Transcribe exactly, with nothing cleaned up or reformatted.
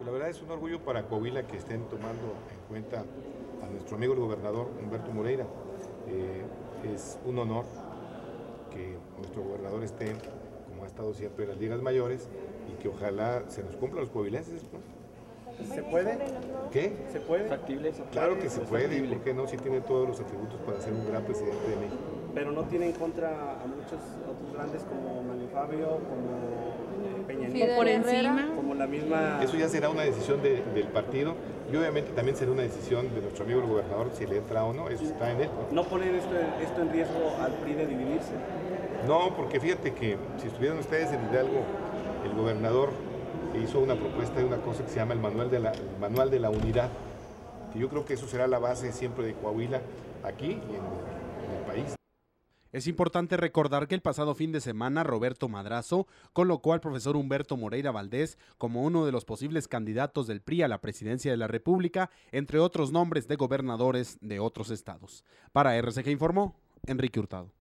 Pues la verdad es un orgullo para Coahuila que estén tomando en cuenta a nuestro amigo el gobernador Humberto Moreira. Eh, es un honor que nuestro gobernador esté, como ha estado siempre en las ligas mayores, y que ojalá se nos cumplan los coahuilenses, pues. ¿Se puede? ¿Qué? ¿Se puede? ¿Factible? Claro que se puede, ¿por qué no? Si tiene todos los atributos para ser un gran presidente de México. Pero no tiene en contra a muchos otros grandes como Manny Fabio, como Peña Nieto, por encima, como la misma... Eso ya será una decisión de, del partido y obviamente también será una decisión de nuestro amigo el gobernador si le entra o no, eso está en él. ¿No poner esto, esto en riesgo al P R I de dividirse? No, porque fíjate que si estuvieran ustedes en Hidalgo, el gobernador hizo una propuesta de una cosa que se llama el Manual de la, el Manual de la Unidad, que yo creo que eso será la base siempre de Coahuila, aquí y en, en el país. Es importante recordar que el pasado fin de semana Roberto Madrazo colocó al profesor Humberto Moreira Valdés como uno de los posibles candidatos del P R I a la presidencia de la República, entre otros nombres de gobernadores de otros estados. Para R C G informó Enrique Hurtado.